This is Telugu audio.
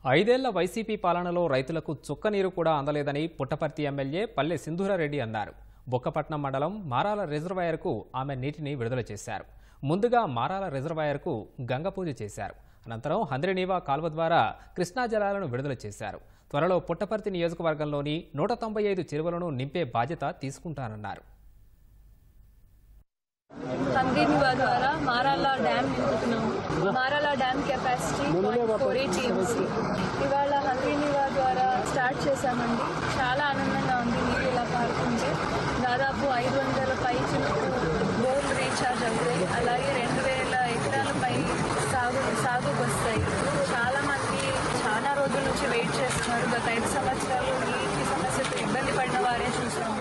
ఐదేళ్ల వైసీపీ పాలనలో రైతులకు చుక్కనీరు కూడా అందలేదని పుట్టపర్తి ఎమ్మెల్యే పల్లె సింధూరారెడ్డి అన్నారు. బొక్కపట్నం మండలం మారాల రిజర్వాయర్కు ఆమె నీటిని విడుదల చేశారు. ముందుగా మారాల రిజర్వాయర్కు గంగపూజ చేశారు. అనంతరం హంద్రినీవా కాల్వ ద్వారా కృష్ణా జలాలను విడుదల చేశారు. త్వరలో పుట్టపర్తి నియోజకవర్గంలోని 195 చెరువులను నింపే బాధ్యత తీసుకుంటానన్నారు. హంద్రినీవా ద్వారా మారాల డ్యామ్ నింపుతున్నాము. Marala dam capacity 0.48 TMC. ఇవాళ హంద్రినీవా ద్వారా స్టార్ట్ చేశామండి. చాలా ఆనందంగా ఉంది నీళ్ళు ఇలా పారుతుంటే. దాదాపు 500 పై బోర్లు రీఛార్జ్ అవుతాయి. అలాగే 2000 ఎకరాలపై సాగుకు వస్తాయి. చాలా మంది చాలా రోజుల నుంచి వెయిట్ చేస్తున్నారు. గత 5 సంవత్సరాలు నీటి సమస్యతో ఇబ్బంది పడిన వారే చూసాము.